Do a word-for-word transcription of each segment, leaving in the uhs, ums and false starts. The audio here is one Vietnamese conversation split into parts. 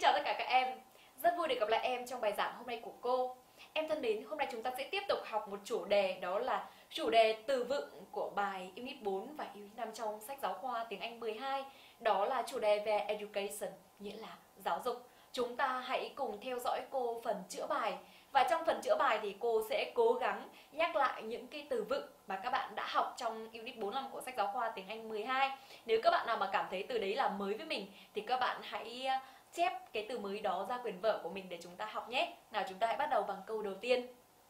chào tất cả các em. Rất vui được gặp lại em trong bài giảng hôm nay của cô. Em thân mến, hôm nay chúng ta sẽ tiếp tục học một chủ đề, đó là chủ đề từ vựng của bài Unit bốn và Unit năm trong sách giáo khoa tiếng Anh mười hai. Đó là chủ đề về education, nghĩa là giáo dục. Chúng ta hãy cùng theo dõi cô phần chữa bài. Và trong phần chữa bài thì cô sẽ cố gắng nhắc lại những cái từ vựng mà các bạn đã học trong Unit bốn năm của sách giáo khoa tiếng Anh mười hai. Nếu các bạn nào mà cảm thấy từ đấy là mới với mình thì các bạn hãy chép cái từ mới đó ra quyển vở của mình để chúng ta học nhé. Nào, chúng ta hãy bắt đầu bằng câu đầu tiên.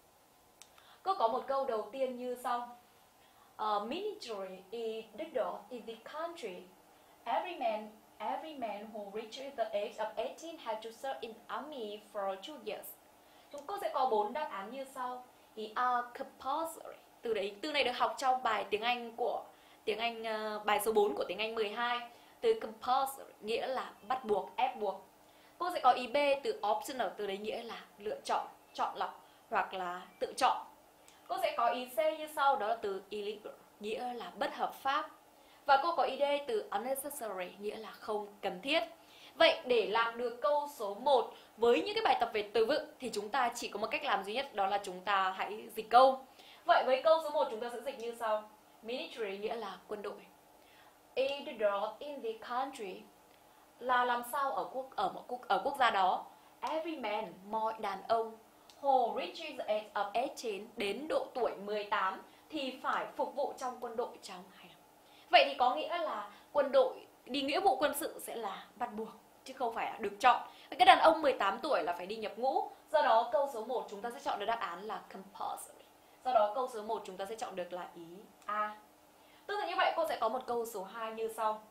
Cô có một câu đầu tiên như sau. Uh, military is the law in the country. Every man, every man who reaches the age of eighteen has to serve in the army for two years. Chúng cô sẽ có bốn đáp án như sau. Is are compulsory. Từ đấy, từ này được học trong bài tiếng Anh của tiếng Anh uh, bài số bốn của tiếng Anh mười hai. Từ compulsory nghĩa là bắt buộc, ép buộc. Cô sẽ có ý B từ optional, từ đấy nghĩa là lựa chọn, chọn lọc hoặc là tự chọn. Cô sẽ có ý C như sau, đó là từ illegal, nghĩa là bất hợp pháp. Và cô có ý D từ unnecessary, nghĩa là không cần thiết. Vậy để làm được câu số một với những cái bài tập về từ vựng thì chúng ta chỉ có một cách làm duy nhất, đó là chúng ta hãy dịch câu. Vậy với câu số một chúng ta sẽ dịch như sau. Military nghĩa là quân đội. In the law in the country là làm sao ở quốc ở một quốc ở quốc gia đó. Every man, mọi đàn ông who reaches the age of eighteen, đến độ tuổi mười tám thì phải phục vụ trong quân đội trong hai năm. Vậy thì có nghĩa là quân đội đi nghĩa vụ quân sự sẽ là bắt buộc chứ không phải là được chọn. Cái đàn ông mười tám tuổi là phải đi nhập ngũ. Do đó câu số một chúng ta sẽ chọn được đáp án là compulsory. Do đó câu số một chúng ta sẽ chọn được là ý A. Tương tự như vậy cô sẽ có một câu số hai như sau.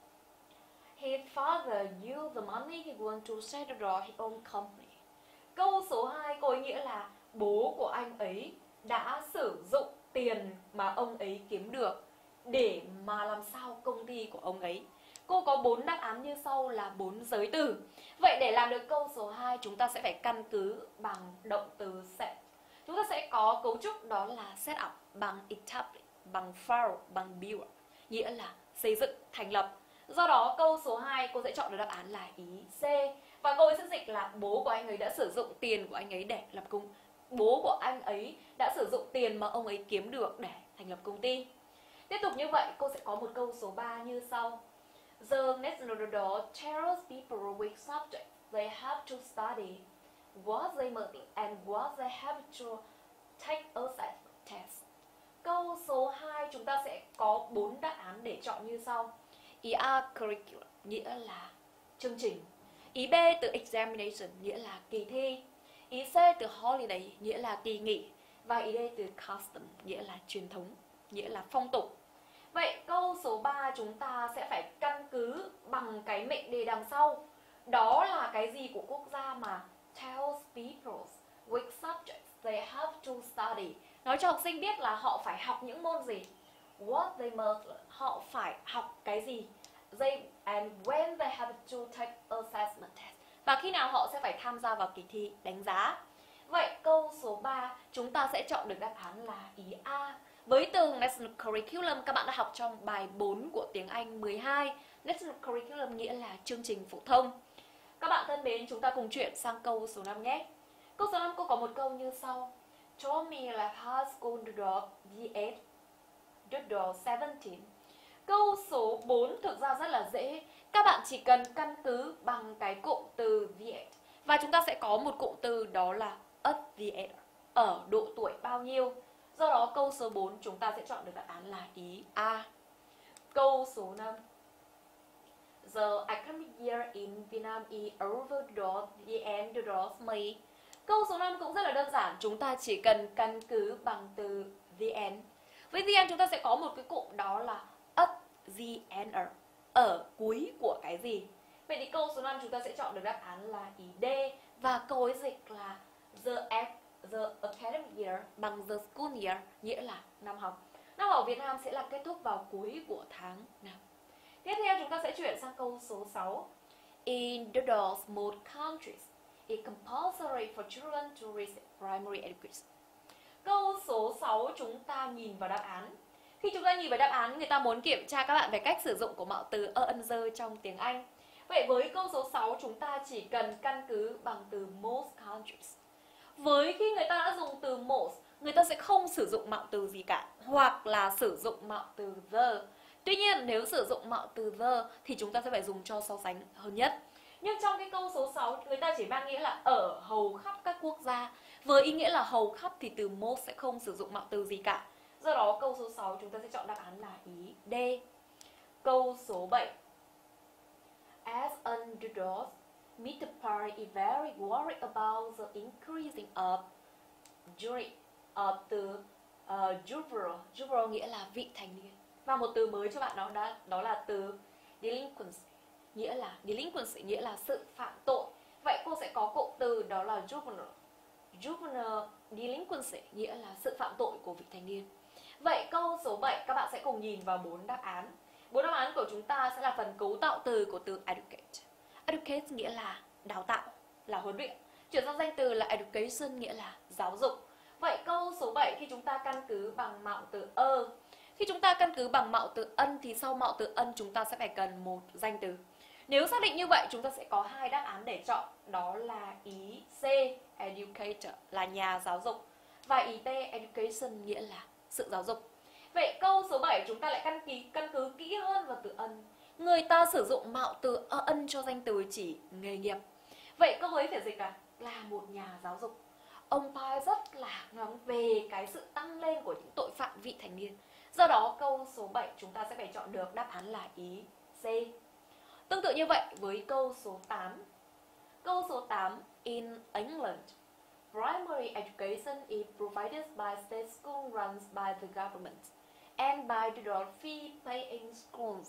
His father used the money he won to set up his own company. Câu số hai có ý nghĩa là bố của anh ấy đã sử dụng tiền mà ông ấy kiếm được để mà làm sao công ty của ông ấy. Cô có bốn đáp án như sau là bốn giới từ. Vậy để làm được câu số hai chúng ta sẽ phải căn cứ bằng động từ set. Chúng ta sẽ có cấu trúc đó là set up bằng establish, bằng follow, bằng build, nghĩa là xây dựng, thành lập. Do đó câu số hai cô sẽ chọn được đáp án là ý C. Và cô ấy sẽ dịch là bố của anh ấy đã sử dụng tiền của anh ấy để lập công. Bố của anh ấy đã sử dụng tiền mà ông ấy kiếm được để thành lập công ty. Tiếp tục như vậy cô sẽ có một câu số ba như sau. The national law tells people which subject they have to study, what they must and what they have to take assessment test. Câu số hai chúng ta sẽ có bốn đáp án để chọn như sau. Ý A curriculum nghĩa là chương trình. Ý B từ examination nghĩa là kỳ thi. Ý C từ holiday nghĩa là kỳ nghỉ. Và ý D từ custom nghĩa là truyền thống, nghĩa là phong tục. Vậy câu số ba chúng ta sẽ phải căn cứ bằng cái mệnh đề đằng sau. Đó là cái gì của quốc gia mà tells people which subjects they have to study. Nói cho học sinh biết là họ phải học những môn gì. What they must learn, họ phải học cái gì. They and when they have to take assessment test, và khi nào họ sẽ phải tham gia vào kỳ thi đánh giá. Vậy câu số ba chúng ta sẽ chọn được đáp án là ý A. Với từ National Curriculum các bạn đã học trong bài bốn của tiếng Anh mười hai. National Curriculum nghĩa là chương trình phổ thông. Các bạn thân mến, chúng ta cùng chuyển sang câu số năm nhé. Câu số năm cô có một câu như sau. Told me like high school dog the eight dog seventeen. Câu số bốn thực ra rất là dễ. Các bạn chỉ cần căn cứ bằng cái cụm từ the age. Và chúng ta sẽ có một cụm từ đó là at the age, ở độ tuổi bao nhiêu. Do đó câu số bốn chúng ta sẽ chọn được đáp án là ý A. Câu số năm. The academic year in Vietnam is over the end of May. Câu số năm cũng rất là đơn giản. Chúng ta chỉ cần căn cứ bằng từ the end. Với the end chúng ta sẽ có một cái cụm đó là at the end, ở cuối của cái gì. Vậy thì câu số năm chúng ta sẽ chọn được đáp án là ý D. Và câu ấy dịch là the, the academic year bằng the school year, nghĩa là năm học. Năm học ở Việt Nam sẽ là kết thúc vào cuối của tháng nào. Tiếp theo chúng ta sẽ chuyển sang câu số sáu. In the most countries, it's compulsory for children to receive primary education. Câu số sáu chúng ta nhìn vào đáp án. Khi chúng ta nhìn vào đáp án, người ta muốn kiểm tra các bạn về cách sử dụng của mạo từ a, ân, dơ trong tiếng Anh. Vậy với câu số sáu chúng ta chỉ cần căn cứ bằng từ most countries. Với khi người ta đã dùng từ most, người ta sẽ không sử dụng mạo từ gì cả, hoặc là sử dụng mạo từ the. Tuy nhiên nếu sử dụng mạo từ the thì chúng ta sẽ phải dùng cho so sánh hơn nhất. Nhưng trong cái câu số sáu người ta chỉ mang nghĩa là ở hầu khắp các quốc gia. Với ý nghĩa là hầu khắp thì từ most sẽ không sử dụng mạo từ gì cả. Do đó câu số sáu chúng ta sẽ chọn đáp án là ý D. Câu số bảy. As underdogs, Mister Park is very worried about the increasing of jury of từ uh, juvenile. Juvenile nghĩa là vị thành niên. Và một từ mới cho bạn đó đó, đó là từ delinquency, nghĩa là delinquency nghĩa là sự phạm tội. Vậy cô sẽ có cụm từ đó là juvenile. Juvenile delinquency nghĩa là sự phạm tội của vị thành niên. Vậy câu số bảy các bạn sẽ cùng nhìn vào bốn đáp án. Bốn đáp án của chúng ta sẽ là phần cấu tạo từ của từ educate. Educate nghĩa là đào tạo, là huấn luyện. Chuyển sang danh từ là education nghĩa là giáo dục. Vậy câu số bảy khi chúng ta căn cứ bằng mạo từ ơ. Khi chúng ta căn cứ bằng mạo từ ân thì sau mạo từ ân chúng ta sẽ phải cần một danh từ. Nếu xác định như vậy chúng ta sẽ có hai đáp án để chọn, đó là ý C educator là nhà giáo dục và ý B education nghĩa là sự giáo dục. Vậy câu số bảy chúng ta lại căn cứ căn cứ kỹ hơn vào từ ân. Người ta sử dụng mạo từ ân cho danh từ chỉ nghề nghiệp. Vậy câu ấy phải dịch là là một nhà giáo dục. Ông Pai rất là ngóng về cái sự tăng lên của những tội phạm vị thành niên. Do đó câu số bảy chúng ta sẽ phải chọn được đáp án là ý C. Tương tự như vậy với câu số tám. Câu số tám. In England, primary education is provided by state school runs by the government and by the fee paying schools.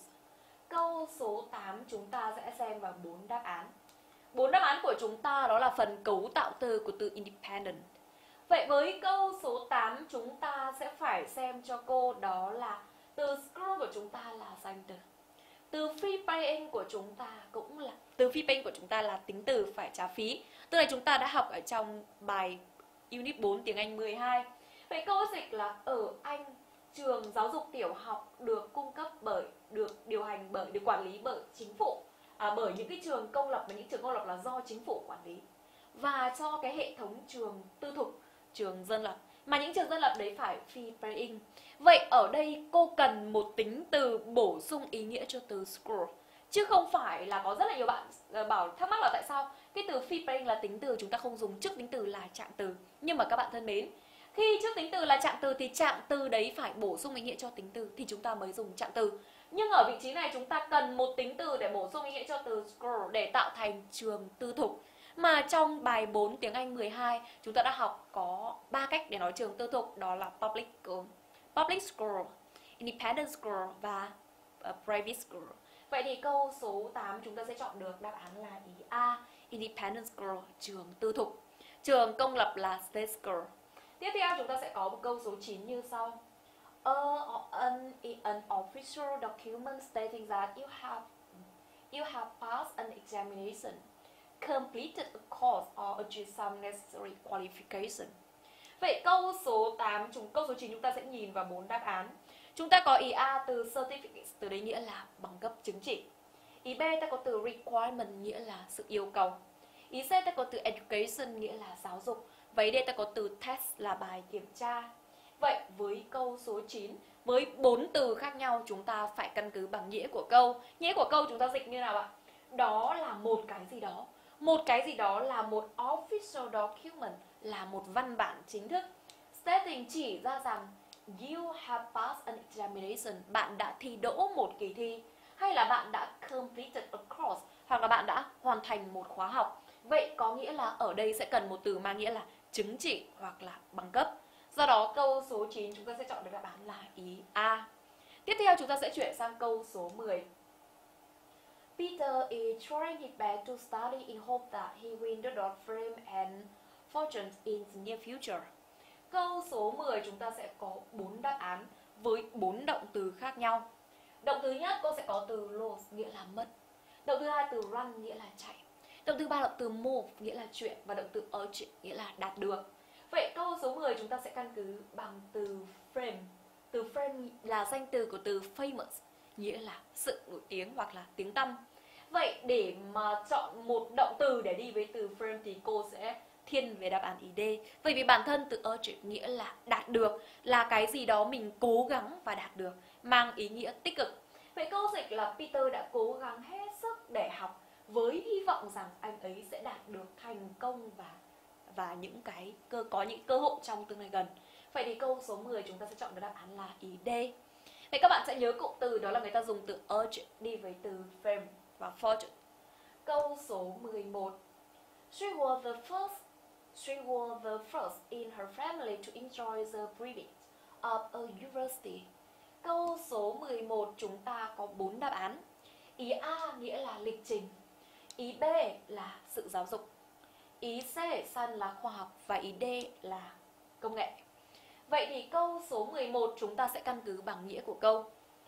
Câu số tám chúng ta sẽ xem vào bốn đáp án. Bốn đáp án của chúng ta đó là phần cấu tạo từ của từ independent. Vậy với câu số tám chúng ta sẽ phải xem cho cô đó là từ school của chúng ta là danh từ. Từ fee paying của chúng ta cũng là từ fee paying của chúng ta là tính từ phải trả phí. Từ này chúng ta đã học ở trong bài Unit bốn tiếng Anh mười hai. Vậy câu dịch là ở Anh, trường giáo dục tiểu học được cung cấp bởi, được điều hành bởi, được quản lý bởi chính phủ. À, bởi những cái trường công lập và những trường công lập là do chính phủ quản lý. Và cho cái hệ thống trường tư thục, trường dân lập. Mà những trường dân lập đấy phải fee paying. Vậy ở đây cô cần một tính từ bổ sung ý nghĩa cho từ school. Chứ không phải là có rất là nhiều bạn bảo thắc mắc là tại sao cái từ fee paying là tính từ chúng ta không dùng trước tính từ là trạng từ. Nhưng mà các bạn thân mến, khi trước tính từ là trạng từ thì trạng từ đấy phải bổ sung ý nghĩa cho tính từ thì chúng ta mới dùng trạng từ. Nhưng ở vị trí này chúng ta cần một tính từ để bổ sung ý nghĩa cho từ school để tạo thành trường tư thục. Mà trong bài bốn tiếng Anh mười hai chúng ta đã học có ba cách để nói trường tư thục, đó là public school, public school, independent school và uh, private school. Vậy thì câu số tám chúng ta sẽ chọn được đáp án là ý A, independent school, trường tư thục. Trường công lập là state school. Tiếp theo chúng ta sẽ có một câu số chín như sau. A, an, an official document stating that you have you have passed an examination, completed a course or achieved some necessary qualification. Vậy câu số tám, chúng câu số chín chúng ta sẽ nhìn vào bốn đáp án. Chúng ta có ý A từ certificate, từ đấy nghĩa là bằng cấp chứng chỉ. Ý B ta có từ requirement nghĩa là sự yêu cầu. Ý C ta có từ education nghĩa là giáo dục. Và ý D ta có từ test là bài kiểm tra. Vậy với câu số chín, với bốn từ khác nhau chúng ta phải căn cứ bằng nghĩa của câu. Nghĩa của câu chúng ta dịch như nào ạ? Đó là một cái gì đó. Một cái gì đó là một official document, là một văn bản chính thức. Stating chỉ ra rằng you have passed an examination, bạn đã thi đỗ một kỳ thi. Hay là bạn đã completed a course, hoặc là bạn đã hoàn thành một khóa học. Vậy có nghĩa là ở đây sẽ cần một từ mang nghĩa là chứng chỉ hoặc là bằng cấp. Do đó câu số chín chúng ta sẽ chọn được đáp án là ý A. Tiếp theo chúng ta sẽ chuyển sang câu số mười. Peter is trying his best to study in hope that he win the dot fame and fortune in the near future. Câu số mười chúng ta sẽ có bốn đáp án với bốn động từ khác nhau. Động từ nhất cô sẽ có từ lose nghĩa là mất. Động thứ hai từ run nghĩa là chạy. Động thứ ba động từ move nghĩa là chuyển và động từ achieve nghĩa là đạt được. Vậy câu số mười chúng ta sẽ căn cứ bằng từ fame. Từ fame là danh từ của từ famous, nghĩa là sự nổi tiếng hoặc là tiếng tăm. Vậy để mà chọn một động từ để đi với từ frame thì cô sẽ thiên về đáp án ý D. Bởi vì bản thân từ urge nghĩa là đạt được, là cái gì đó mình cố gắng và đạt được, mang ý nghĩa tích cực. Vậy câu dịch là Peter đã cố gắng hết sức để học với hy vọng rằng anh ấy sẽ đạt được thành công và và những cái cơ có những cơ hội trong tương lai gần. Vậy thì câu số mười chúng ta sẽ chọn được đáp án là ý D. Vậy các bạn sẽ nhớ cụm từ đó là người ta dùng từ urge đi với từ frame và fortune. Câu số mười một. She was the first She was the first in her family to enjoy the privilege of a university. Câu số mười một chúng ta có bốn đáp án. Ý A nghĩa là lịch trình, ý B là sự giáo dục, ý C săn là khoa học và ý D là công nghệ. Vậy thì câu số mười một chúng ta sẽ căn cứ bằng nghĩa của câu.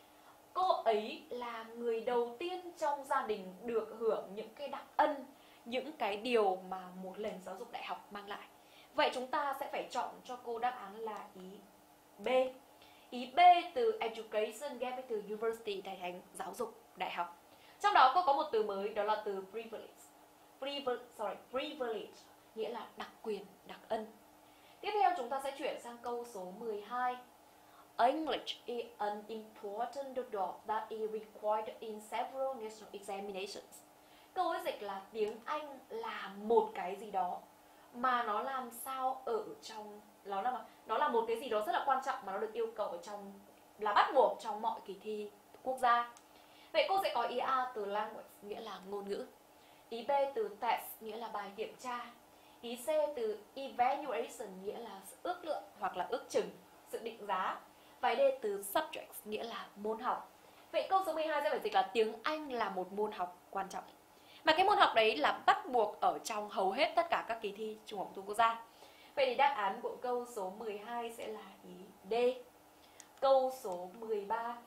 Cô ấy là người đầu tiên trong gia đình được hưởng những cái đặc ân, những cái điều mà một nền giáo dục đại học mang lại. Vậy chúng ta sẽ phải chọn cho cô đáp án là ý B. Ý B từ education ghép với từ university thay thành giáo dục đại học. Trong đó cô có một từ mới đó là từ privilege. Privilege, sorry, privilege nghĩa là đặc quyền, đặc ân. Tiếp theo chúng ta sẽ chuyển sang câu số mười hai. English is an important document that is required in several national examinations. Câu ấy dịch là tiếng Anh là một cái gì đó mà nó làm sao ở trong nó là nó là một cái gì đó rất là quan trọng mà nó được yêu cầu ở trong là bắt buộc trong mọi kỳ thi quốc gia. Vậy cô sẽ có ý A từ language nghĩa là ngôn ngữ, ý B từ test nghĩa là bài kiểm tra, ý C từ evaluation nghĩa là sự ước lượng hoặc là ước chừng, sự định giá, và D từ subject nghĩa là môn học. Vậy câu số mười hai sẽ phải dịch là tiếng Anh là một môn học quan trọng. Mà cái môn học đấy là bắt buộc ở trong hầu hết tất cả các kỳ thi trung học phổ thông quốc gia. Vậy thì đáp án của câu số mười hai sẽ là ý D. Câu số mười ba.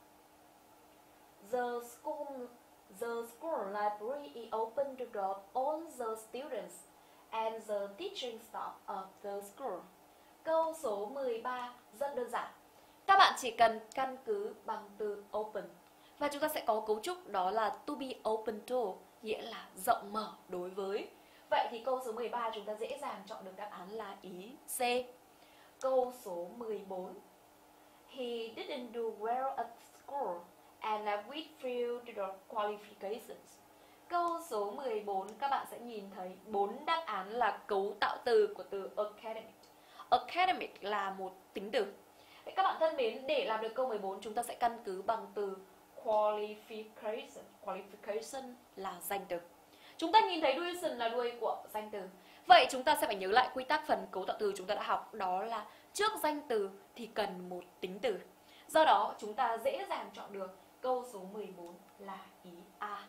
The school, the school library is open to all the students and the teaching staff of the school. Câu số mười ba rất đơn giản. Các bạn chỉ cần căn cứ bằng từ open. Và chúng ta sẽ có cấu trúc đó là to be open to, nghĩa là rộng mở đối với. Vậy thì câu số mười ba chúng ta dễ dàng chọn được đáp án là ý C. Câu số mười bốn. He didn't do well at school and with few the qualifications. Câu số mười bốn các bạn sẽ nhìn thấy bốn đáp án là cấu tạo từ của từ academic. Academic là một tính từ. Vậy các bạn thân mến, để làm được câu mười bốn chúng ta sẽ căn cứ bằng từ qualification. Qualification là danh từ. Chúng ta nhìn thấy duration là đuôi của danh từ. Vậy chúng ta sẽ phải nhớ lại quy tắc phần cấu tạo từ chúng ta đã học, đó là trước danh từ thì cần một tính từ. Do đó chúng ta dễ dàng chọn được câu số mười bốn là ý A.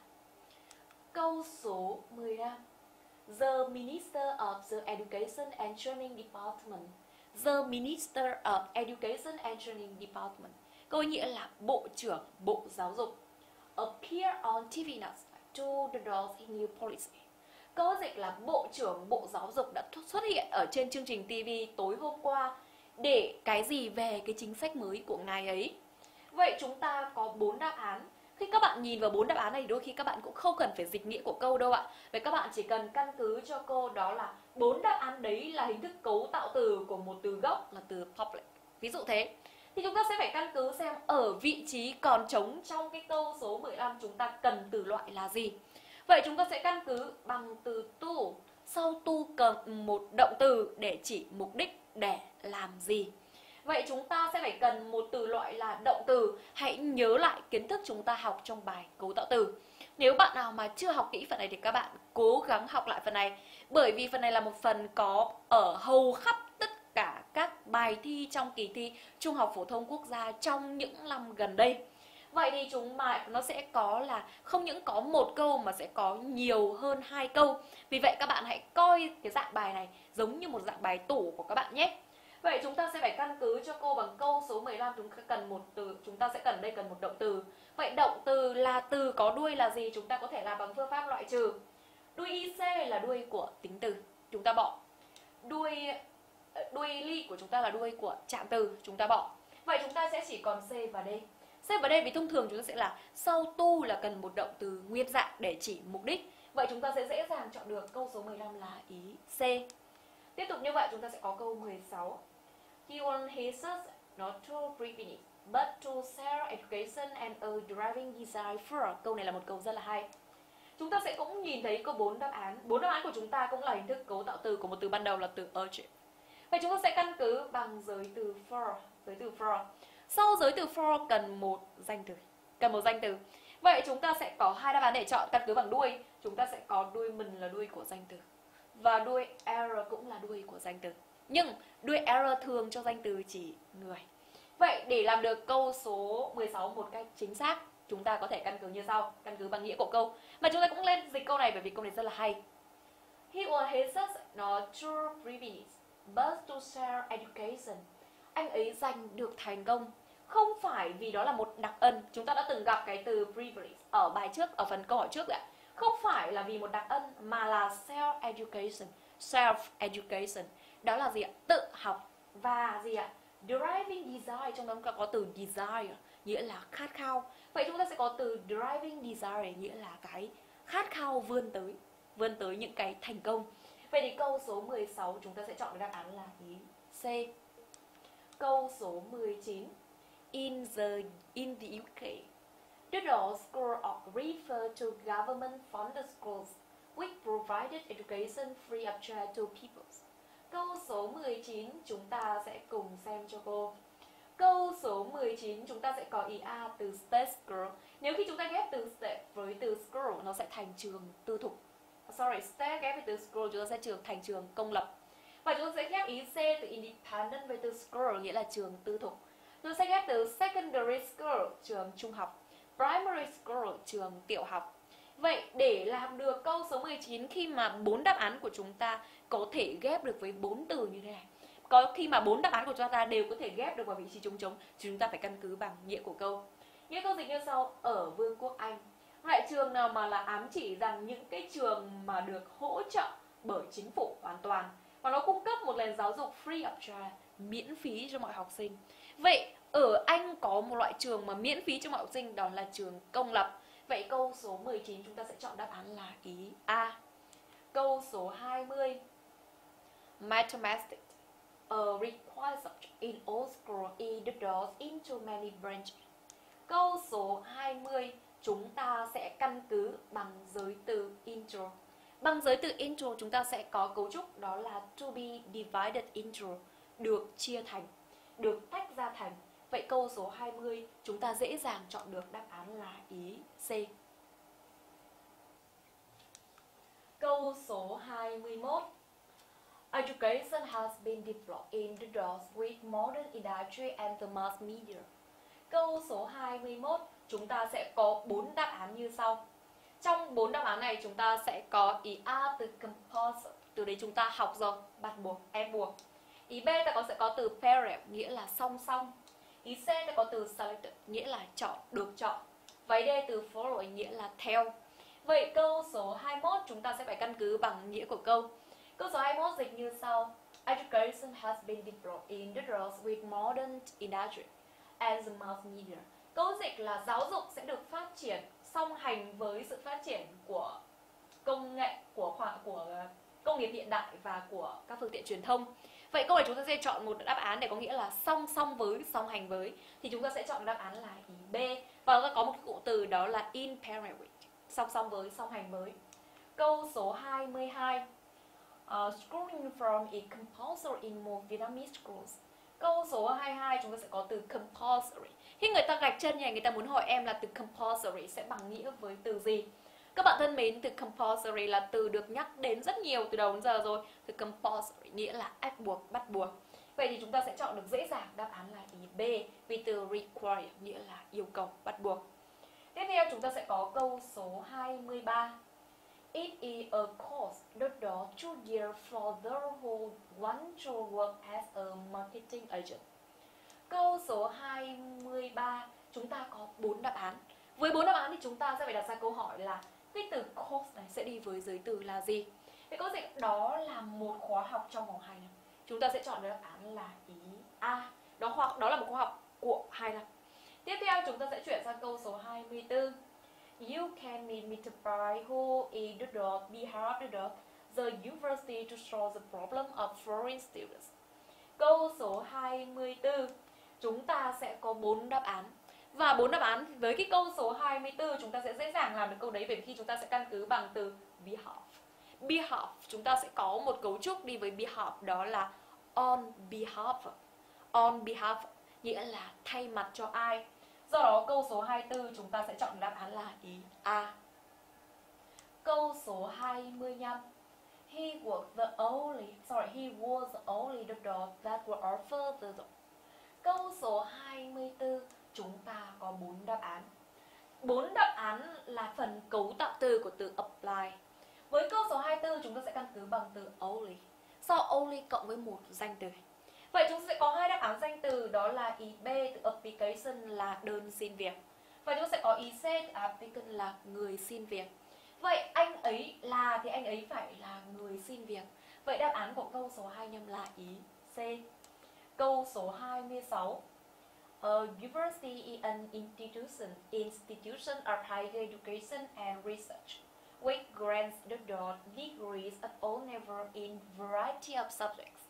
Câu số mười lăm. The Minister of the Education and Training Department. The Minister of Education and Training Department. Câu nghĩa là Bộ trưởng Bộ Giáo dục. Appear on ti vi News to endorse new policy. Câu dịch là Bộ trưởng Bộ Giáo dục đã xuất hiện ở trên chương trình ti vi tối hôm qua để cái gì về cái chính sách mới của ngài ấy. Vậy chúng ta có bốn đáp án. Khi các bạn nhìn vào bốn đáp án này, đôi khi các bạn cũng không cần phải dịch nghĩa của câu đâu ạ. Vậy các bạn chỉ cần căn cứ cho cô đó là bốn đáp án đấy là hình thức cấu tạo từ của một từ gốc là từ public. Ví dụ thế. Thì chúng ta sẽ phải căn cứ xem ở vị trí còn trống trong cái câu số mười lăm chúng ta cần từ loại là gì. Vậy chúng ta sẽ căn cứ bằng từ to. Sau to cần một động từ để chỉ mục đích để làm gì. Vậy chúng ta sẽ phải cần một từ loại là động từ. Hãy nhớ lại kiến thức chúng ta học trong bài cấu tạo từ. Nếu bạn nào mà chưa học kỹ phần này thì các bạn cố gắng học lại phần này. Bởi vì phần này là một phần có ở hầu khắp tất cả các bài thi trong kỳ thi Trung học phổ thông quốc gia trong những năm gần đây. Vậy thì chúng mà nó sẽ có là không những có một câu mà sẽ có nhiều hơn hai câu. Vì vậy các bạn hãy coi cái dạng bài này giống như một dạng bài tủ của các bạn nhé. Vậy chúng ta sẽ phải căn cứ cho cô bằng câu số mười lăm chúng ta cần một từ, chúng ta sẽ cần đây cần một động từ. Vậy động từ là từ có đuôi là gì? Chúng ta có thể làm bằng phương pháp loại trừ. Đuôi i xê là đuôi của tính từ, chúng ta bỏ. Đuôi đuôi ly của chúng ta là đuôi của trạng từ, chúng ta bỏ. Vậy chúng ta sẽ chỉ còn C và D. Xếp vào đây vì thông thường chúng ta sẽ là sau to là cần một động từ nguyên dạng để chỉ mục đích. Vậy chúng ta sẽ dễ dàng chọn được câu số mười lăm là ý C. Tiếp tục như vậy chúng ta sẽ có câu mười sáu. He wants his not to privilege but to share education and a driving desire for. Câu này là một câu rất là hay. Chúng ta sẽ cũng nhìn thấy có bốn đáp án. Bốn đáp án của chúng ta cũng là hình thức cấu tạo từ của một từ ban đầu là từ urgent. Vậy chúng ta sẽ căn cứ bằng giới từ for, giới từ for. Sau giới từ for cần một danh từ, cần một danh từ. Vậy chúng ta sẽ có hai đáp án để chọn căn cứ bằng đuôi. Chúng ta sẽ có đuôi mình là đuôi của danh từ và đuôi error cũng là đuôi của danh từ. Nhưng đuôi error thường cho danh từ chỉ người. Vậy để làm được câu số mười sáu một cách chính xác, chúng ta có thể căn cứ như sau, căn cứ bằng nghĩa của câu. Mà chúng ta cũng lên dịch câu này bởi vì câu này rất là hay. He or his not to privilege but to share education. Anh ấy giành được thành công không phải vì đó là một đặc ân. Chúng ta đã từng gặp cái từ privilege ở bài trước, ở phần câu hỏi trước ạ. Không phải là vì một đặc ân mà là self education. Self education. Đó là gì ạ? Tự học và gì ạ? Driving desire, trong đó có từ desire nghĩa là khát khao. Vậy chúng ta sẽ có từ driving desire nghĩa là cái khát khao vươn tới, vươn tới những cái thành công. Vậy thì câu số mười sáu chúng ta sẽ chọn đáp án là ý C. Câu số mười chín. In the in the u ca, the law school refer to government funded schools which provided education free of charge to people. Câu số mười chín chúng ta sẽ cùng xem cho cô. Câu số mười chín chúng ta sẽ có ý A từ state school. Nếu khi chúng ta ghép từ state với từ school nó sẽ thành trường tư thục. Sorry, state ghép với từ school chúng ta sẽ trường thành trường công lập. Và chúng ta sẽ ghép ý C từ independent với từ school nghĩa là trường tư thục. Chúng ta sẽ ghép từ secondary school trường trung học, primary school trường tiểu học. Vậy để làm được câu số mười chín khi mà bốn đáp án của chúng ta có thể ghép được với bốn từ như thế này, có khi mà bốn đáp án của chúng ta đều có thể ghép được vào vị trí trống trống, thì chúng ta phải căn cứ bằng nghĩa của câu. Nghĩa câu dịch như sau: ở Vương quốc Anh, loại trường nào mà là ám chỉ rằng những cái trường mà được hỗ trợ bởi chính phủ hoàn toàn và nó cung cấp một nền giáo dục free of charge, miễn phí cho mọi học sinh. Vậy ở Anh có một loại trường mà miễn phí cho mọi học sinh, đó là trường công lập. Vậy câu số mười chín chúng ta sẽ chọn đáp án là ý A. Câu số hai mươi. Mathematics, a required subject in all schools, it does into many branches. Câu số hai mươi chúng ta sẽ căn cứ bằng giới từ into. Bằng giới từ into chúng ta sẽ có cấu trúc đó là to be divided into, được chia thành, được tách ra thành. Vậy câu số hai mươi chúng ta dễ dàng chọn được đáp án là ý C. Câu số hai mươi mốt. Education has been developed in the doors with modern industry and the mass media. Câu số hai mươi mốt chúng ta sẽ có bốn đáp án như sau. Trong bốn đáp án này chúng ta sẽ có ý A từ compulsory, từ đấy chúng ta học rồi, bắt buộc, ép buộc. Ý B ta có sẽ có từ parallel nghĩa là song song. Ý C ta có từ selected nghĩa là chọn, được chọn. Và ý D từ follow nghĩa là theo. Vậy câu số hai mươi mốt chúng ta sẽ phải căn cứ bằng nghĩa của câu. Câu số hai mươi mốt dịch như sau: Education has been developed in the roles with modern industry and the mass media. Câu dịch là giáo dục sẽ được phát triển song hành với sự phát triển của công nghệ, của khoa, của công nghiệp hiện đại và của các phương tiện truyền thông. Vậy câu này chúng ta sẽ chọn một đáp án để có nghĩa là song song với, song hành với, thì chúng ta sẽ chọn đáp án là ý B. Và chúng ta có một cái cụm từ đó là in parallel with, song song với, song hành với. Câu số hai mươi hai. Uh, schooling from is compulsory in more Vietnamese schools. Câu số hai mươi hai chúng ta sẽ có từ compulsory. Khi người ta gạch chân như này, người ta muốn hỏi em là từ compulsory sẽ bằng nghĩa với từ gì? Các bạn thân mến, từ compulsory là từ được nhắc đến rất nhiều từ đầu đến giờ rồi. Từ compulsory nghĩa là ép buộc, bắt buộc. Vậy thì chúng ta sẽ chọn được dễ dàng đáp án là ý B, vì từ require nghĩa là yêu cầu, bắt buộc. Tiếp theo chúng ta sẽ có câu số hai mươi ba. It is a course that does two years for those who want to work as a marketing agent. Câu số hai mươi ba chúng ta có bốn đáp án. Với bốn đáp án thì chúng ta sẽ phải đặt ra câu hỏi là cái từ course này sẽ đi với giới từ là gì? Cái câu dịch đó là một khóa học trong vòng hai năm. Chúng ta sẽ chọn đáp án là ý A. Đó hoặc đó là một khóa học của hai năm. Tiếp theo chúng ta sẽ chuyển sang câu số hai mươi tư. You can meet multiply who is the dot behalf the dot the university to solve the problem of foreign students. Câu số hai mươi tư, chúng ta sẽ có bốn đáp án. Và bốn đáp án với cái câu số hai mươi tư chúng ta sẽ dễ dàng làm được câu đấy, bởi khi chúng ta sẽ căn cứ bằng từ behalf. Behalf chúng ta sẽ có một cấu trúc đi với behalf, đó là on behalf. On behalf nghĩa là thay mặt cho ai. Do đó câu số hai mươi tư chúng ta sẽ chọn đáp án là ý A. Câu số hai mươi lăm. He was the only, sorry, he was the only the dog that were offered the dog. Câu số hai mươi tư chúng ta có bốn đáp án. Bốn đáp án là phần cấu tạo từ của từ apply. Với câu số hai mươi tư chúng ta sẽ căn cứ bằng từ only. Sau only cộng với một danh từ. Vậy chúng ta sẽ có hai đáp án danh từ, đó là ý B từ application là đơn xin việc, và chúng ta sẽ có ý C từ applicant là người xin việc. Vậy anh ấy là thì anh ấy phải là người xin việc. Vậy đáp án của câu số hai mươi lăm là ý C. Câu số hai mươi sáu. A university is an institution, institution of higher education and research, which grants the dot degrees at all levels in variety of subjects.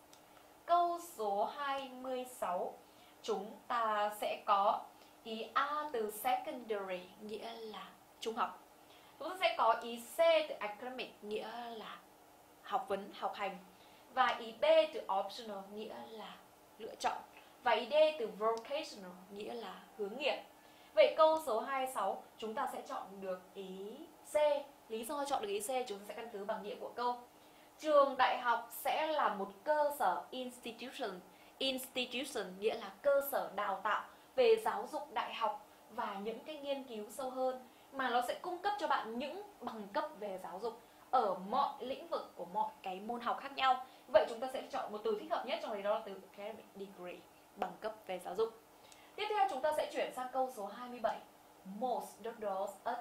Câu số hai mươi sáu, chúng ta sẽ có ý A từ secondary nghĩa là trung học. Chúng ta sẽ có ý C từ academic nghĩa là học vấn, học hành. Và ý B từ optional nghĩa là lựa chọn. Và ý D từ vocational nghĩa là hướng nghiệp. Vậy câu số hai mươi sáu chúng ta sẽ chọn được ý C. Lý do chọn được ý C chúng ta sẽ căn cứ bằng nghĩa của câu. Trường đại học sẽ là một cơ sở institution. Institution nghĩa là cơ sở đào tạo về giáo dục đại học và những cái nghiên cứu sâu hơn, mà nó sẽ cung cấp cho bạn những bằng cấp về giáo dục ở mọi lĩnh vực của mọi cái môn học khác nhau. Vậy chúng ta sẽ chọn một từ thích hợp nhất trong đấy, đó là từ academic degree, bằng cấp về giáo dục. Tiếp theo chúng ta sẽ chuyển sang câu số hai mươi bảy. Most doctors at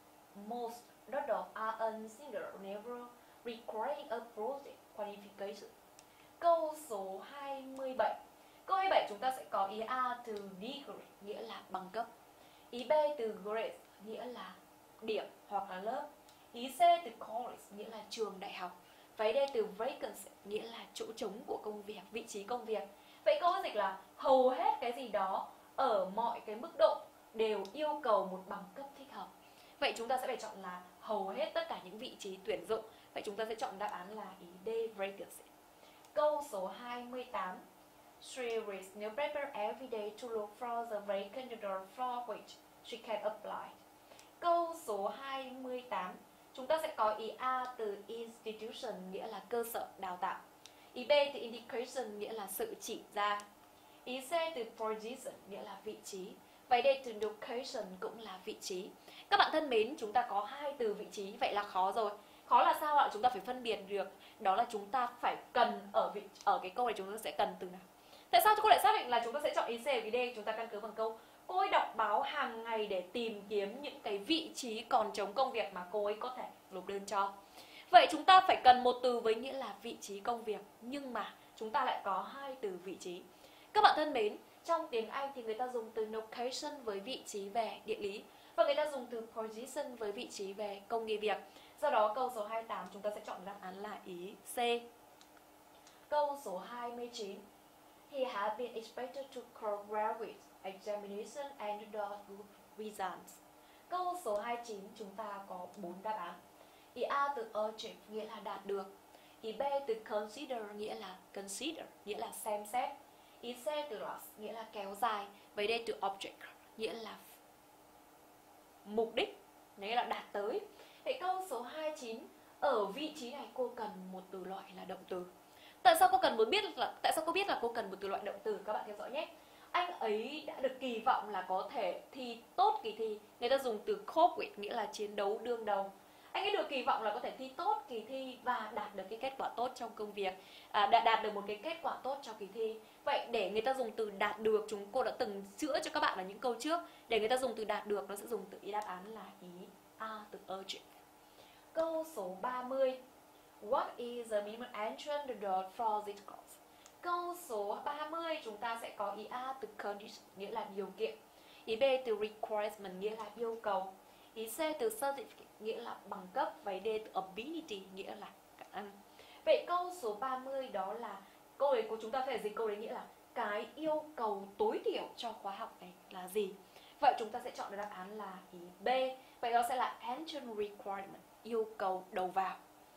most doctors are a single never requiring a project qualification. Câu số hai mươi bảy. Câu hai mươi bảy chúng ta sẽ có ý A từ degree nghĩa là bằng cấp, ý B từ grade nghĩa là điểm hoặc là lớp, ý C từ college nghĩa là trường đại học, và ý D từ vacancy nghĩa là chỗ trống của công việc, vị trí công việc. Vậy câu dịch là hầu hết cái gì đó ở mọi cái mức độ đều yêu cầu một bằng cấp thích hợp. Vậy chúng ta sẽ phải chọn là hầu hết tất cả những vị trí tuyển dụng. Vậy chúng ta sẽ chọn đáp án là ý D, vacancy. Câu số hai mươi tám. She reads newspaper every day to look for the vacant job for which she can apply. Câu số hai mươi tám. Chúng ta sẽ có ý A từ institution nghĩa là cơ sở đào tạo, ý B từ indication nghĩa là sự chỉ ra, ý C từ position nghĩa là vị trí, và ý D từ location cũng là vị trí. Các bạn thân mến, chúng ta có hai từ vị trí, vậy là khó rồi. Khó là sao ạ? Chúng ta phải phân biệt được, đó là chúng ta phải cần ở vị ở cái câu này chúng ta sẽ cần từ nào. Tại sao cô lại xác định là chúng ta sẽ chọn ý C và ý D? Chúng ta căn cứ bằng câu cô ấy đọc báo hàng ngày để tìm kiếm những cái vị trí còn trống công việc mà cô ấy có thể nộp đơn cho. Vậy chúng ta phải cần một từ với nghĩa là vị trí công việc, nhưng mà chúng ta lại có hai từ vị trí. Các bạn thân mến, trong tiếng Anh thì người ta dùng từ location với vị trí về địa lý, và người ta dùng từ position với vị trí về công nghề việc. Do đó câu số hai mươi tám chúng ta sẽ chọn đáp án là ý C. Câu số hai mươi chín. He had been expected to graduate examination and got good results. Câu số hai mươi chín chúng ta có bốn đáp án. Ý A từ achieve nghĩa là đạt được, ý B từ consider nghĩa là consider nghĩa là xem xét, ý C từ last nghĩa là kéo dài, và ý D từ object nghĩa là mục đích, nghĩa là đạt tới. Vậy câu số hai mươi chín, ở vị trí này cô cần một từ loại là động từ. Tại sao cô cần muốn biết là tại sao cô biết là cô cần một từ loại động từ? Các bạn theo dõi nhé. Anh ấy đã được kỳ vọng là có thể thi tốt kỳ thi. Người ta dùng từ cope with nghĩa là chiến đấu đương đầu. Anh ấy được kỳ vọng là có thể thi tốt kỳ thi và đạt được cái kết quả tốt trong công việc, à, đã đạt được một cái kết quả tốt trong kỳ thi. Vậy để người ta dùng từ đạt được, chúng cô đã từng chữa cho các bạn ở những câu trước. Để người ta dùng từ đạt được, nó sẽ dùng từ ý đáp án là ý A từ urgent. Câu số ba mươi. What is the minimum entrance the door for this course? Câu số ba mươi chúng ta sẽ có ý A từ condition nghĩa là điều kiện, Ý B từ requirement nghĩa là yêu cầu. Ý C từ certificate nghĩa là bằng cấp. Và ý D từ ability nghĩa là khả năng. Vậy câu số ba mươi đó là câu đấy của chúng ta phải dịch câu đấy nghĩa là cái yêu cầu tối thiểu cho khóa học này là gì? Vậy chúng ta sẽ chọn được đáp án là ý B. Vậy đó sẽ là entrance requirement, yêu cầu đầu vào.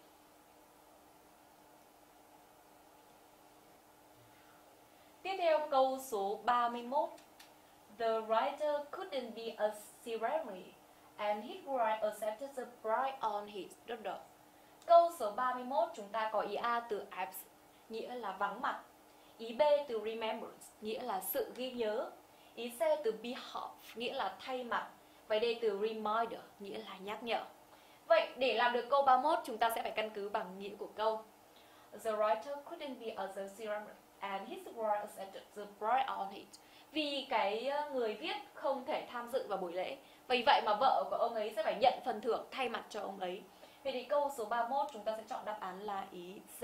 Tiếp theo câu số ba mươi mốt. The writer couldn't be a ceremony and his wife accepted the bride on his daughter. Câu số ba mươi mốt chúng ta có ý A từ absent nghĩa là vắng mặt. Ý B từ remembrance nghĩa là sự ghi nhớ. Ý C từ behalf nghĩa là thay mặt. Và D từ reminder nghĩa là nhắc nhở. Vậy để làm được câu ba mươi mốt chúng ta sẽ phải căn cứ bằng nghĩa của câu. The writer couldn't be at the ceremony and his wife accepted the bride on it. Vì cái người viết không thể tham dự vào buổi lễ, vì vậy mà vợ của ông ấy sẽ phải nhận phần thưởng thay mặt cho ông ấy. Vậy thì câu số ba mươi mốt chúng ta sẽ chọn đáp án là ý C.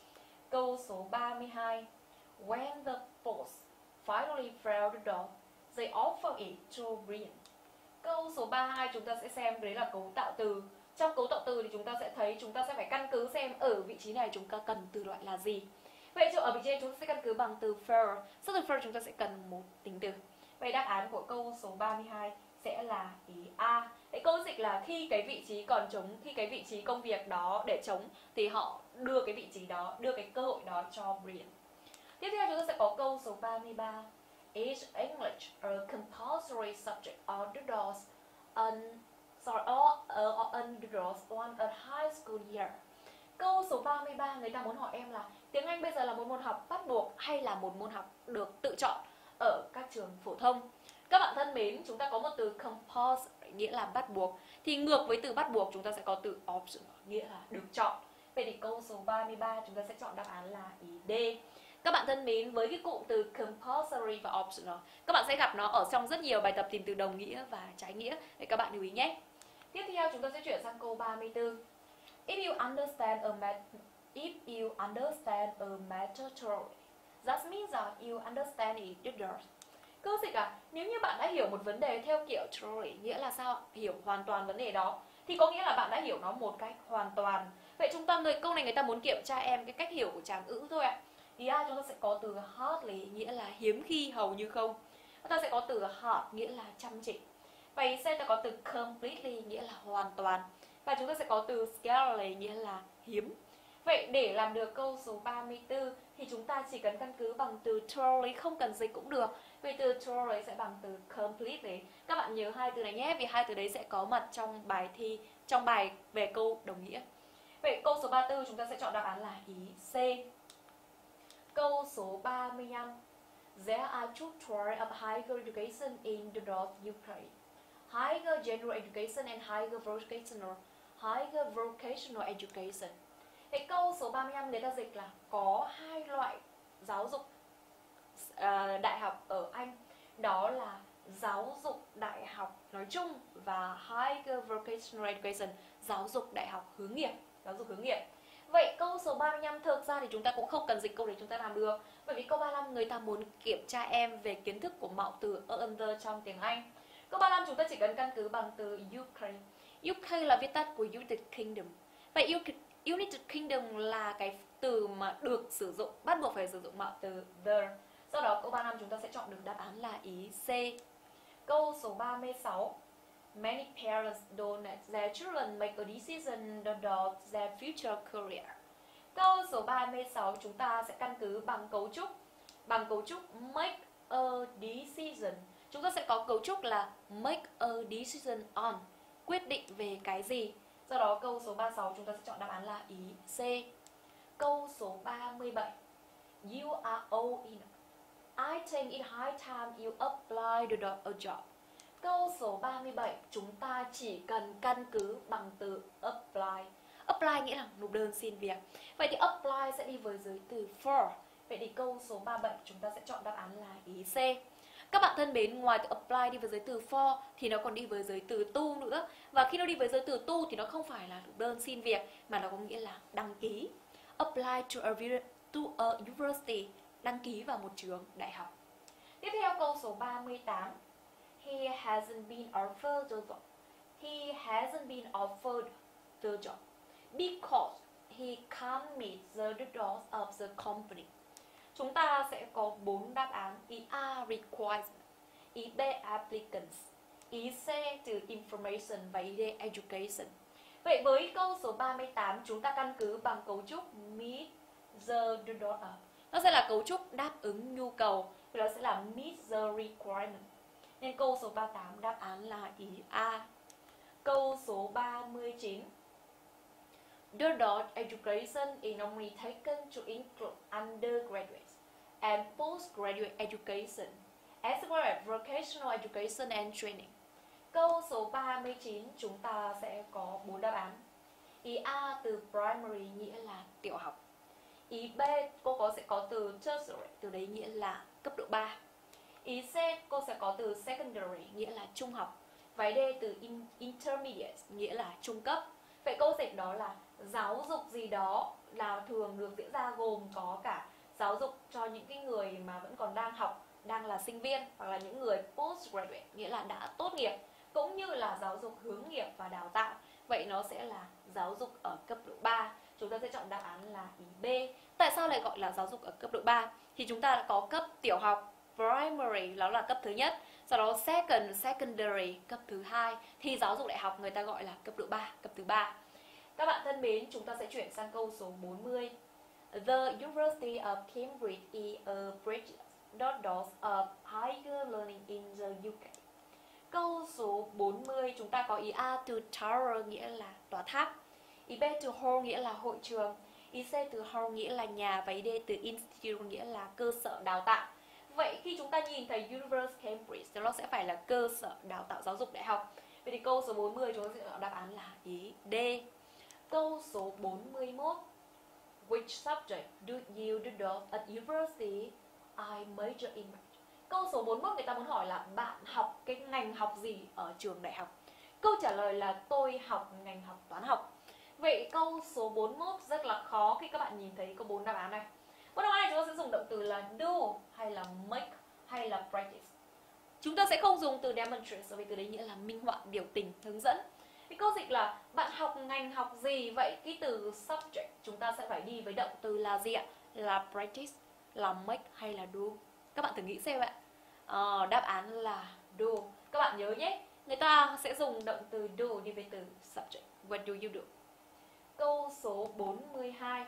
Câu số ba mươi hai. When the boss finally found the dog, they offered it to Brian. Câu số ba mươi hai chúng ta sẽ xem đấy là cấu tạo từ. Trong cấu tạo từ thì chúng ta sẽ thấy chúng ta sẽ phải căn cứ xem ở vị trí này chúng ta cần từ loại là gì. Vậy ở vị trí này chúng ta sẽ căn cứ bằng từ fair. Sau từ fair chúng ta sẽ cần một tính từ. Vậy đáp án của câu số ba mươi hai sẽ là ý A. Vậy câu dịch là khi cái vị trí còn trống, khi cái vị trí công việc đó để trống thì họ đưa cái vị trí đó, đưa cái cơ hội đó cho Brian. Tiếp theo chúng ta sẽ có câu số ba mươi ba. Is English a compulsory subject on the doors on, sorry, or, uh, on the doors on a high school year? Câu số ba mươi ba người ta muốn hỏi em là tiếng Anh bây giờ là một môn học bắt buộc hay là một môn học được tự chọn ở các trường phổ thông? Các bạn thân mến, chúng ta có một từ compulsory nghĩa là bắt buộc. Thì ngược với từ bắt buộc chúng ta sẽ có từ optional nghĩa là được chọn. Vậy thì câu số ba mươi ba chúng ta sẽ chọn đáp án là ý D. Các bạn thân mến, với cái cụm từ compulsory và optional, các bạn sẽ gặp nó ở trong rất nhiều bài tập tìm từ đồng nghĩa và trái nghĩa. Để các bạn lưu ý nhé. Tiếp theo chúng ta sẽ chuyển sang câu ba mươi tư. If you understand a matter, if you understand a matter thoroughly, that means that you understand it better. Câu dịch à, nếu như bạn đã hiểu một vấn đề theo kiểu thoroughly, nghĩa là sao? Hiểu hoàn toàn vấn đề đó, thì có nghĩa là bạn đã hiểu nó một cách hoàn toàn. Vậy chúng ta, người câu này người ta muốn kiểm tra em cái cách hiểu của tràng ngữ thôi ạ. Ý A chúng ta sẽ có từ hardly nghĩa là hiếm khi, hầu như không. Chúng ta sẽ có từ hard nghĩa là chăm chỉ. Và ý C ta có từ completely nghĩa là hoàn toàn. Và chúng ta sẽ có từ scarcely nghĩa là hiếm. Vậy để làm được câu số ba mươi tư thì chúng ta chỉ cần căn cứ bằng từ thoroughly, không cần dịch cũng được. Vì từ thoroughly sẽ bằng từ completely. Các bạn nhớ hai từ này nhé, vì hai từ đấy sẽ có mặt trong bài thi, trong bài về câu đồng nghĩa. Vậy câu số ba mươi tư chúng ta sẽ chọn đáp án là ý C. Câu số ba mươi lăm. There are two types of higher education in the North Ukraine. Higher general education and higher vocational, higher vocational education. Cái câu số ba mươi lăm người ta dịch là có hai loại giáo dục uh, đại học ở Anh. Đó là giáo dục đại học nói chung và higher vocational education, giáo dục đại học hướng nghiệp, giáo dục hướng nghiệp. Vậy câu số ba mươi lăm thực ra thì chúng ta cũng không cần dịch câu đấy chúng ta làm được. Bởi vì câu ba mươi lăm người ta muốn kiểm tra em về kiến thức của mạo từ under trong tiếng Anh. Câu ba mươi lăm chúng ta chỉ cần căn cứ bằng từ u ca. u ca là viết tắt của United Kingdom. Vậy United Kingdom là cái từ mà được sử dụng, bắt buộc phải sử dụng mạo từ the. Do đó câu ba mươi lăm chúng ta sẽ chọn được đáp án là ý C. Câu số ba mươi sáu. Many parents don't let their children make a decision about their future career. Câu số ba mươi sáu chúng ta sẽ căn cứ bằng cấu trúc, bằng cấu trúc make a decision. Chúng ta sẽ có cấu trúc là make a decision on, quyết định về cái gì. Do đó câu số ba mươi sáu chúng ta sẽ chọn đáp án là ý C. Câu số ba mươi bảy. You are old enough. I think it high time you apply to a job. Câu số ba mươi bảy chúng ta chỉ cần căn cứ bằng từ apply. Apply nghĩa là nộp đơn xin việc. Vậy thì apply sẽ đi với giới từ for. Vậy thì câu số ba mươi bảy chúng ta sẽ chọn đáp án là ý C. Các bạn thân mến, ngoài từ apply đi với giới từ for thì nó còn đi với giới từ to nữa. Và khi nó đi với giới từ to thì nó không phải là nộp đơn xin việc mà nó có nghĩa là đăng ký. Apply to a, to a university, đăng ký vào một trường đại học. Tiếp theo câu số ba mươi tám. He hasn't been offered the job. He hasn't been offered the job because he can't meet the demands of the company. Chúng ta sẽ có bốn đáp án. Ý A requirement, ý B applicants, ý C từ information và ý D education. Vậy với câu số ba mươi tám chúng ta căn cứ bằng cấu trúc meet the demand of. Nó sẽ là cấu trúc đáp ứng nhu cầu, và nó sẽ là meet the requirement. Nên câu số ba mươi tám đáp án là ý A. Câu số ba mươi chín. The adult education is normally taken to include undergraduate and postgraduate education, as well as vocational education and training. Câu số ba mươi chín chúng ta sẽ có bốn đáp án. Ý A từ primary nghĩa là tiểu học. Ý B cô có sẽ có từ tertiary, từ đấy nghĩa là cấp độ ba. Ý C cô sẽ có từ secondary nghĩa là trung học. Và ý D từ in, intermediate nghĩa là trung cấp. Vậy câu dịch đó là giáo dục gì đó là thường được diễn ra gồm có cả giáo dục cho những cái người mà vẫn còn đang học, đang là sinh viên, hoặc là những người postgraduate nghĩa là đã tốt nghiệp, cũng như là giáo dục hướng nghiệp và đào tạo. Vậy nó sẽ là giáo dục ở cấp độ ba. Chúng ta sẽ chọn đáp án là ý B. Tại sao lại gọi là giáo dục ở cấp độ ba? Thì chúng ta đã có cấp tiểu học, primary, đó là cấp thứ nhất. Sau đó second, secondary, cấp thứ hai. Thì giáo dục đại học người ta gọi là cấp độ ba, cấp thứ ba. Các bạn thân mến, chúng ta sẽ chuyển sang câu số bốn mươi. The University of Cambridge is a breakthrough of higher learning in the u ca. Câu số bốn mươi chúng ta có ý A từ tower nghĩa là tòa tháp, ý B từ hall nghĩa là hội trường, ý C từ hall nghĩa là nhà và ý D từ institute nghĩa là cơ sở đào tạo. Vậy khi chúng ta nhìn thấy University Cambridge thì nó sẽ phải là cơ sở đào tạo giáo dục đại học. Vậy thì câu số bốn mươi chúng ta sẽ chọn đáp án là ý D. Câu số bốn mươi mốt. Which subject do you do at university? I major in math. Câu số bốn mươi mốt người ta muốn hỏi là bạn học cái ngành học gì ở trường đại học? Câu trả lời là tôi học ngành học toán học. Vậy câu số bốn mươi mốt rất là khó khi các bạn nhìn thấy có bốn đáp án này. Bốn đáp án này chúng ta sẽ dùng động từ là do hay là make hay là practice. Chúng ta sẽ không dùng từ demonstrate vì từ đấy nghĩa là minh họa, biểu tình, hướng dẫn. Cái câu dịch là bạn học ngành học gì? Vậy cái từ subject chúng ta sẽ phải đi với động từ là gì ạ? Là practice, là make hay là do? Các bạn thử nghĩ xem ạ. À, đáp án là do. Các bạn nhớ nhé, người ta sẽ dùng động từ do đi với từ subject. What do you do? Câu số bốn mươi hai.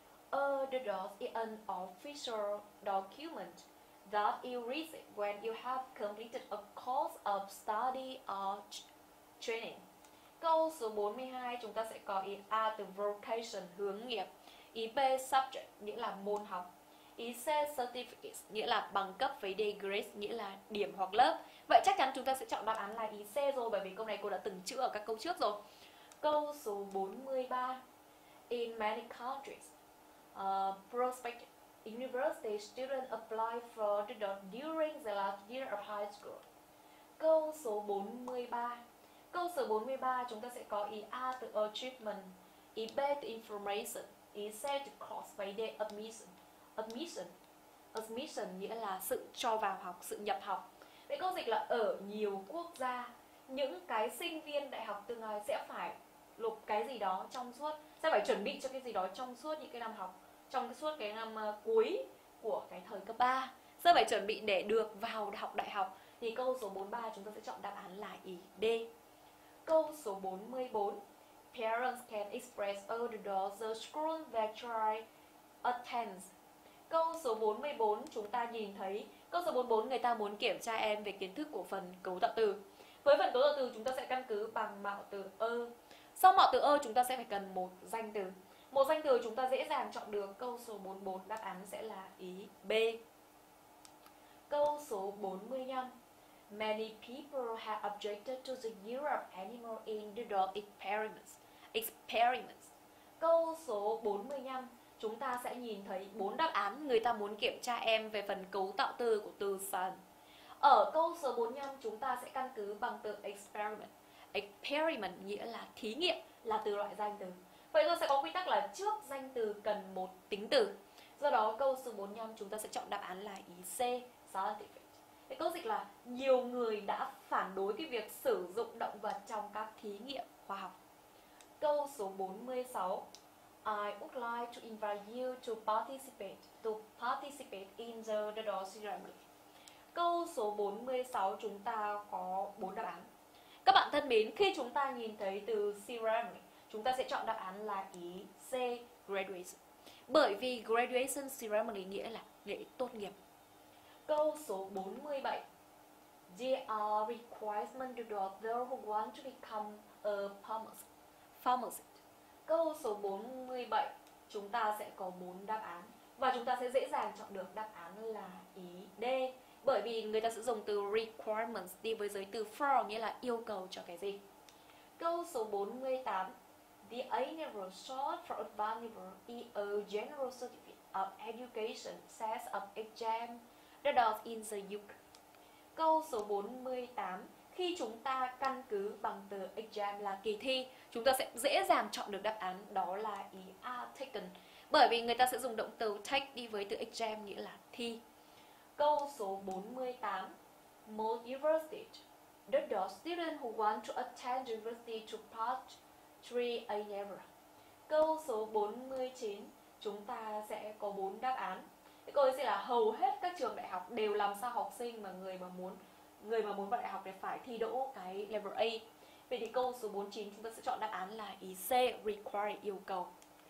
A deduct is an official document that you receive when you have completed a course of study or training. Câu số bốn mươi hai chúng ta sẽ có ý A từ vocation, hướng nghiệp, ý B subject nghĩa là môn học, ý C certificate nghĩa là bằng cấp với D grade nghĩa là điểm hoặc lớp. Vậy chắc chắn chúng ta sẽ chọn đáp án là ý C rồi, bởi vì câu này cô đã từng chữa ở các câu trước rồi. Câu số bốn mươi ba. In many countries, uh, prospective university students apply for the job during the last year of high school. Câu số bốn mươi ba. Câu số bốn mươi ba chúng ta sẽ có ý A từ achievement, ý B từ information, ý C từ course và ý D admission. Admission. Admission nghĩa là sự cho vào học, sự nhập học. Vậy câu dịch là ở nhiều quốc gia, những cái sinh viên đại học tương lai sẽ phải nộp cái gì đó trong suốt, sẽ phải chuẩn bị cho cái gì đó trong suốt những cái năm học, trong suốt cái năm uh, cuối của cái thời cấp ba, sẽ phải chuẩn bị để được vào học đại học. Thì câu số bốn mươi ba chúng ta sẽ chọn đáp án là ý D. Câu số bốn mươi bốn. Parents can express order the school that child attends. Câu số bốn mươi bốn chúng ta nhìn thấy câu số bốn mươi bốn người ta muốn kiểm tra em về kiến thức của phần cấu tạo từ. Với phần cấu tạo từ chúng ta sẽ căn cứ bằng mạo từ ơ. Sau mạo từ ơ chúng ta sẽ phải cần một danh từ. Một danh từ chúng ta dễ dàng chọn được. Câu số bốn mươi bốn đáp án sẽ là ý B. Câu số bốn mươi lăm. Many people have objected to the use of animal in the dog experiments. Experiments. Câu số bốn mươi lăm chúng ta sẽ nhìn thấy bốn đáp án người ta muốn kiểm tra em về phần cấu tạo từ của từ son. Ở câu số bốn mươi lăm chúng ta sẽ căn cứ bằng từ experiment. Experiment nghĩa là thí nghiệm, là từ loại danh từ. Vậy tôi sẽ có quy tắc là trước danh từ cần một tính từ. Do đó câu số bốn mươi lăm chúng ta sẽ chọn đáp án là ý C, scientific. Cái câu dịch là nhiều người đã phản đối cái việc sử dụng động vật trong các thí nghiệm khoa học. Câu số bốn mươi sáu. I would like to invite you to participate to participate in the Rudolph ceremony. Câu số bốn mươi sáu chúng ta có bốn đáp án. Các bạn thân mến, khi chúng ta nhìn thấy từ ceremony, chúng ta sẽ chọn đáp án là ý C, graduation. Bởi vì graduation ceremony nghĩa là lễ tốt nghiệp. Câu số bốn mươi bảy. There are requirements to those who want to become a pharmacist. pharmacist. Câu số bốn mươi bảy chúng ta sẽ có bốn đáp án và chúng ta sẽ dễ dàng chọn được đáp án là ý D. Bởi vì người ta sẽ dùng từ requirements đi với giới từ for nghĩa là yêu cầu cho cái gì. Câu số bốn mươi tám. The A-level short for advanced level is a general certificate of education set of exam that in the U K. Câu số bốn mươi tám. Khi chúng ta căn cứ bằng từ exam là kỳ thi, chúng ta sẽ dễ dàng chọn được đáp án đó là ý A, taken. Bởi vì người ta sẽ dùng động từ take đi với từ exam nghĩa là thi. Câu số bốn mươi tám. Most universities, the students who want to attend university to pass three A level. Câu số bốn mươi chín chúng ta sẽ có bốn đáp án. Cái câu ấy sẽ là hầu hết các trường đại học đều làm sao học sinh mà người mà muốn người mà muốn vào đại học để phải thi đỗ cái level A. Vậy thì câu số bốn mươi chín chúng ta sẽ chọn đáp án là ý C, require, yêu cầu.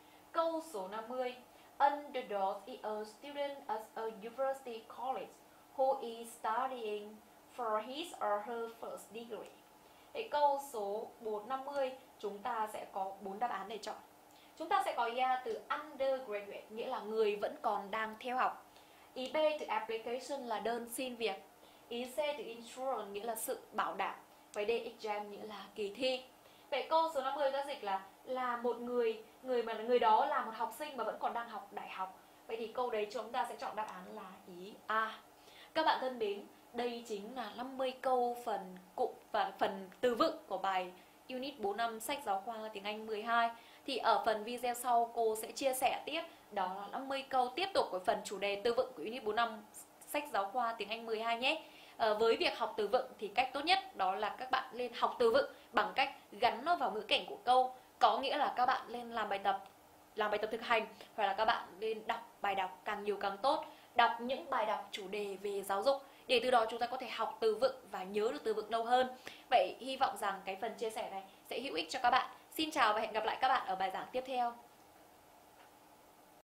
Câu số năm mươi. Underdog is a student at a university college who is studying for his or her first degree. Vậy câu số bốn năm mươi chúng ta sẽ có bốn đáp án để chọn. Chúng ta sẽ có ý A từ undergraduate nghĩa là người vẫn còn đang theo học. Ý B từ application là đơn xin việc. Ý C từ insurance nghĩa là sự bảo đảm. Và D exam nghĩa là kỳ thi. Vậy câu số năm mươi ta dịch là là một người người mà người đó là một học sinh mà vẫn còn đang học đại học. Vậy thì câu đấy chúng ta sẽ chọn đáp án là ý A. Các bạn thân mến, đây chính là năm mươi câu phần cụm và phần từ vựng của bài Unit bốn năm sách giáo khoa tiếng Anh mười hai. Thì ở phần video sau cô sẽ chia sẻ tiếp đó là năm mươi câu tiếp tục của phần chủ đề từ vựng của Unit bốn năm sách giáo khoa tiếng Anh mười hai nhé. À, với việc học từ vựng thì cách tốt nhất đó là các bạn lên học từ vựng bằng cách gắn nó vào ngữ cảnh của câu. Có nghĩa là các bạn lên làm bài tập, làm bài tập thực hành, hoặc là các bạn lên đọc bài đọc càng nhiều càng tốt. Đọc những bài đọc chủ đề về giáo dục để từ đó chúng ta có thể học từ vựng và nhớ được từ vựng lâu hơn. Vậy hy vọng rằng cái phần chia sẻ này sẽ hữu ích cho các bạn. Xin chào và hẹn gặp lại các bạn ở bài giảng tiếp theo.